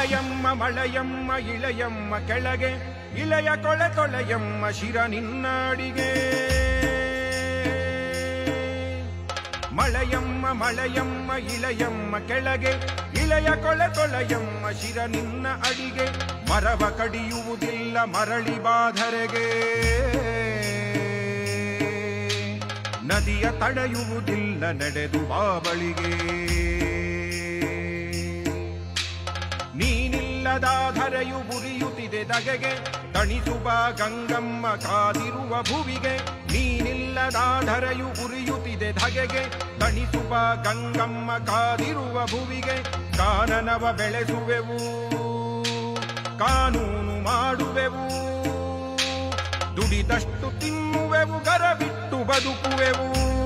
ಮಳೆಯಮ್ಮ ಮಳೆಯಮ್ಮ ಇಳೆಯಮ್ಮ ಕೆಳಗೆ ಇಳೆಯ ಕೊಳೆ ತೊಳೆಯಮ್ಮ ಶಿರ ನಿನ್ನಾಡಿಗೆ. ಮಳೆಯಮ್ಮ ಮಳೆಯಮ್ಮ ಇಳೆಯಮ್ಮ ಕೆಳಗೆ ಇಳೆಯ ಕೊಳೆ ತೊಳೆಯಮ್ಮ ಶಿರ ನಿನ್ನ ಅಡಿಗೆ. ಮರವ ಕಡಿಯುವುದಿಲ್ಲ ಮರಳಿ ಬಾಧರೆಗೆ, ನದಿಯ ತಡೆಯುವುದಿಲ್ಲ ನಡೆದು ಬಾಬಳಿಗೆ. ನೀನಿಲ್ಲದ ಧರೆಯು ಉರಿಯುತ್ತಿದೆ ದಗೆಗೆ, ತಣಿಸುವ ಗಂಗಮ್ಮ ಕಾದಿರುವ ಭುವಿಗೆ. ನೀನಿಲ್ಲದ ಧರೆಯು ಉರಿಯುತ್ತಿದೆ ಧಗೆಗೆ, ತಣಿಸುವ ಗಂಗಮ್ಮ ಕಾದಿರುವ ಭುವಿಗೆ. ಕಾನನವ ಬೆಳೆಸುವೆವು ಕಾನೂನು ಮಾಡುವೆವು, ದುಡಿದಷ್ಟು ತಿನ್ನುವೆವು ಗರಬಿಟ್ಟು ಬದುಕುವೆವು.